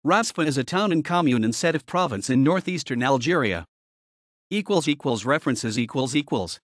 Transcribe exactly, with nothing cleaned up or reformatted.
Rasfa is a town and commune in Sétif Province in northeastern Algeria. Equals equals references equals equals